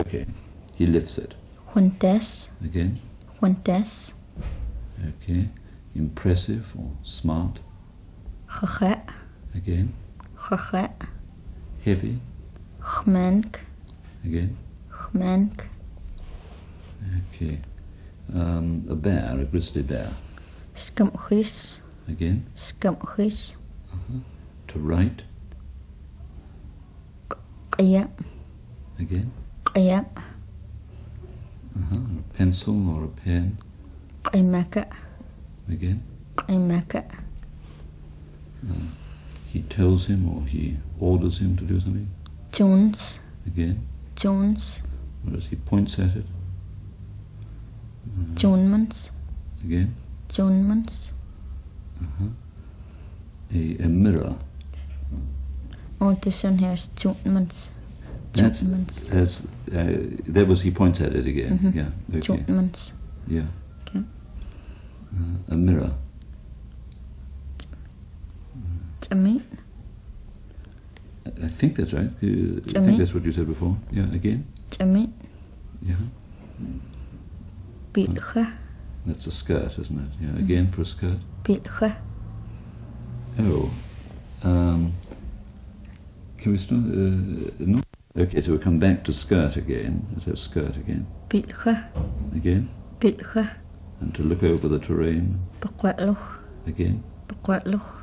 Okay. He lifts it. Juntes. Again. Juntes. Okay. Impressive or smart. Geget. Again. Geget. Heavy. Gmenk. Again. Gmenk. Okay. A bear, a grizzly bear. Skimgries. Again. Skimgries. To write. Qia. Again. Qia. A pencil or a pen. Qimaka. Again. Qimaka. He tells him or he orders him to do something. Jones. Again. Jones. Whereas he points at it. Jonemans. Again. Jonemans. A mirror. Oh, this one here is Jonemans. Jonemans. That was, he points at it again. Yeah. Okay. Jonemans. Yeah. Okay. A mirror. Jamin. I think that's right. I think that's what you said before. Yeah. Again. Jamin. Yeah. Bilge. That's a skirt, isn't it? Yeah. Again for a skirt. Bilge. Oh. Can we start? No. Okay, so we'll come back to skirt again. Let's have skirt again. Bilge. Again. Bilge. And to look over the terrain. Bequetloch. Again. Bequetloch.